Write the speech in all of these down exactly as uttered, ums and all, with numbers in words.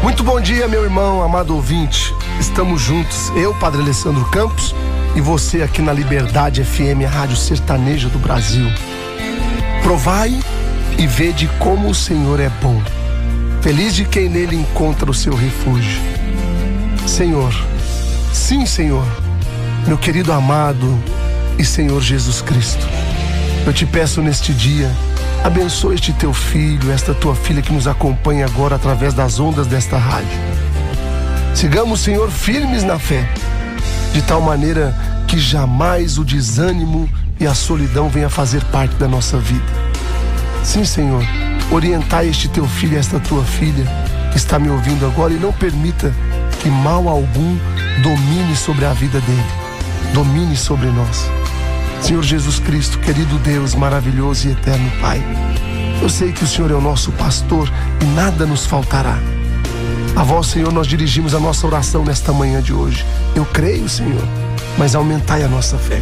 Muito bom dia, meu irmão, amado ouvinte. Estamos juntos, eu, Padre Alessandro Campos, e você aqui na Liberdade F M, a rádio sertaneja do Brasil. Provai e vede como o Senhor é bom. Feliz de quem nele encontra o seu refúgio. Senhor, sim, Senhor, meu querido amado e Senhor Jesus Cristo, eu te peço neste dia, abençoe este teu filho, esta tua filha que nos acompanha agora através das ondas desta rádio. Sigamos, Senhor, firmes na fé, de tal maneira que jamais o desânimo e a solidão venha fazer parte da nossa vida. Sim, Senhor, orientai este teu filho e esta tua filha que está me ouvindo agora e não permita que mal algum domine sobre a vida dele, domine sobre nós. Senhor Jesus Cristo, querido Deus, maravilhoso e eterno Pai, eu sei que o Senhor é o nosso pastor e nada nos faltará. A vós, Senhor, nós dirigimos a nossa oração nesta manhã de hoje. Eu creio, Senhor, mas aumentai a nossa fé.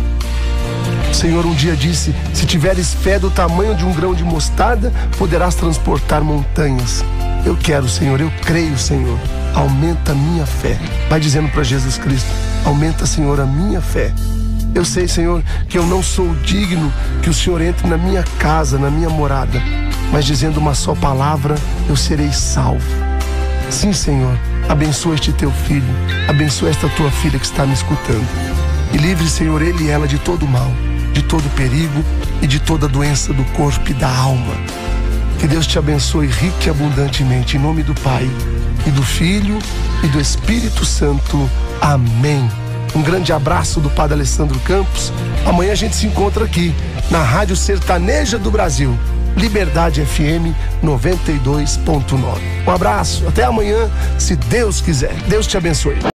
O Senhor um dia disse: se tiveres fé do tamanho de um grão de mostarda, poderás transportar montanhas. Eu quero, Senhor, eu creio, Senhor. Aumenta a minha fé. Vai dizendo para Jesus Cristo: aumenta, Senhor, a minha fé. Eu sei, Senhor, que eu não sou digno que o Senhor entre na minha casa, na minha morada, mas dizendo uma só palavra, eu serei salvo. Sim, Senhor, abençoa este teu filho, abençoa esta tua filha que está me escutando. E livre, Senhor, ele e ela de todo mal, de todo perigo e de toda doença do corpo e da alma. Que Deus te abençoe rica e abundantemente, em nome do Pai, e do Filho, e do Espírito Santo. Amém. Um grande abraço do Padre Alessandro Campos. Amanhã a gente se encontra aqui, na Rádio Sertaneja do Brasil, Liberdade F M noventa e dois ponto nove. Um abraço, até amanhã, se Deus quiser. Deus te abençoe.